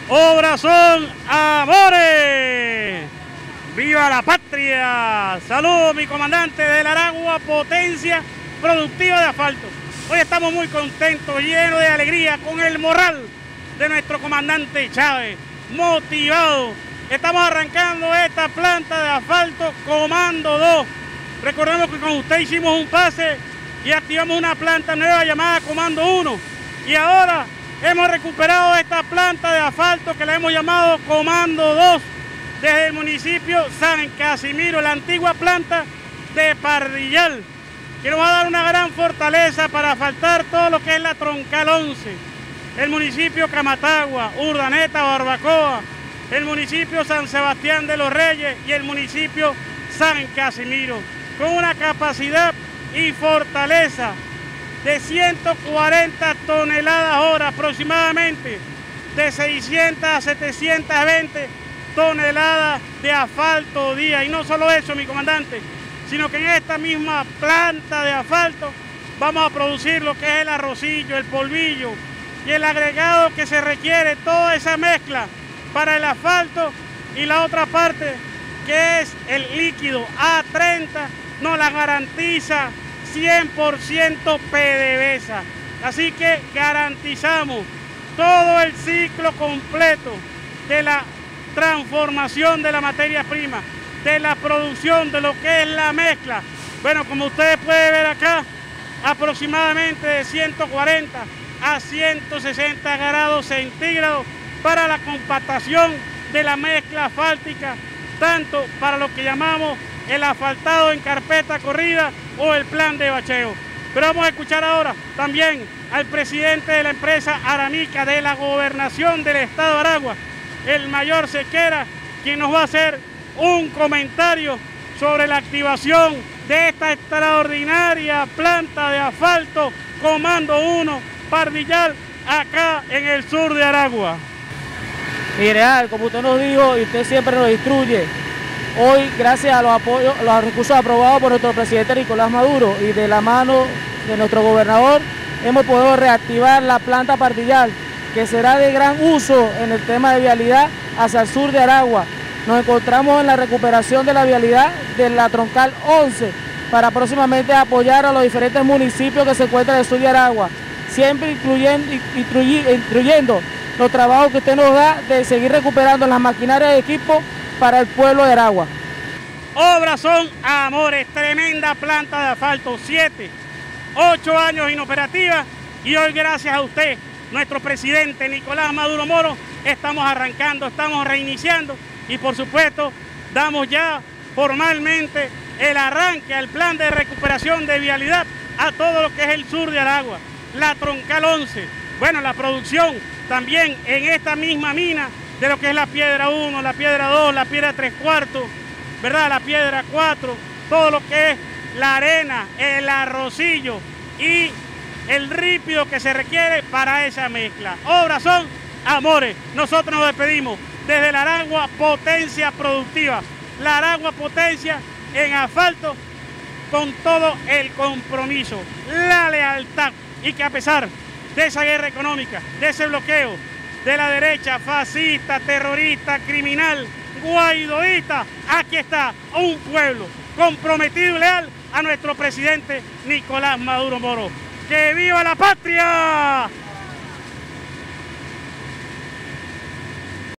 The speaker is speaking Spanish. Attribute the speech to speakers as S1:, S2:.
S1: Obras son amores. ¡Viva la patria! Saludos, mi comandante del Aragua, potencia productiva de asfalto. Hoy estamos muy contentos, llenos de alegría, con el moral de nuestro comandante Chávez, motivado. Estamos arrancando esta planta de asfalto Comando 2. Recordemos que con usted hicimos un pase y activamos una planta nueva llamada Comando 1. Y ahora hemos recuperado esta planta de asfalto que la hemos llamado Comando 2 desde el municipio San Casimiro, la antigua planta de Pardillal, que nos va a dar una gran fortaleza para asfaltar todo lo que es la Troncal 11, el municipio Camatagua, Urdaneta, Barbacoa, el municipio San Sebastián de los Reyes y el municipio San Casimiro, con una capacidad y fortaleza de 140 toneladas hora aproximadamente, de 600 a 720 toneladas de asfalto día. Y no solo eso, mi comandante, sino que en esta misma planta de asfalto vamos a producir lo que es el arrocillo, el polvillo y el agregado que se requiere, toda esa mezcla para el asfalto, y la otra parte que es el líquido A30 nos la garantiza 100% PDVSA. Así que garantizamos todo el ciclo completo de la transformación de la materia prima, de la producción de lo que es la mezcla. Bueno, como ustedes pueden ver acá, aproximadamente de 140 a 160 grados centígrados para la compactación de la mezcla asfáltica, tanto para lo que llamamos el asfaltado en carpeta corrida o el plan de bacheo. Pero vamos a escuchar ahora también al presidente de la empresa Aramica de la Gobernación del Estado de Aragua, el mayor Sequera, quien nos va a hacer un comentario sobre la activación de esta extraordinaria planta de asfalto Comando 1 Pardillal acá en el sur de Aragua.
S2: Mire, como usted nos dijo y usted siempre nos instruye, hoy gracias a los apoyos, los recursos aprobados por nuestro presidente Nicolás Maduro y de la mano de nuestro gobernador, hemos podido reactivar la planta Pardillal, que será de gran uso en el tema de vialidad hacia el sur de Aragua. Nos encontramos en la recuperación de la vialidad de la Troncal 11 para próximamente apoyar a los diferentes municipios que se encuentran en el sur de Aragua, siempre instruyendo los trabajos que usted nos da de seguir recuperando las maquinarias de equipo para el pueblo de Aragua.
S1: Obras son amores, tremenda planta de asfalto, 7, 8 años inoperativa, y hoy gracias a usted, nuestro presidente Nicolás Maduro Moro, estamos arrancando, estamos reiniciando y por supuesto damos ya formalmente el arranque al plan de recuperación de vialidad a todo lo que es el sur de Aragua, la Troncal 11. Bueno, la producción también en esta misma mina de lo que es la piedra 1, la piedra 2, la piedra 3/4, ¿verdad? La piedra 4, todo lo que es la arena, el arrocillo y el ripio que se requiere para esa mezcla. Obras son amores. Nosotros nos despedimos desde la Aragua Potencia Productiva, la Aragua Potencia en asfalto, con todo el compromiso, la lealtad, y que a pesar de esa guerra económica, de ese bloqueo de la derecha fascista, terrorista, criminal, guaidoísta, aquí está un pueblo comprometido y leal a nuestro presidente Nicolás Maduro Moro. ¡Que viva la patria!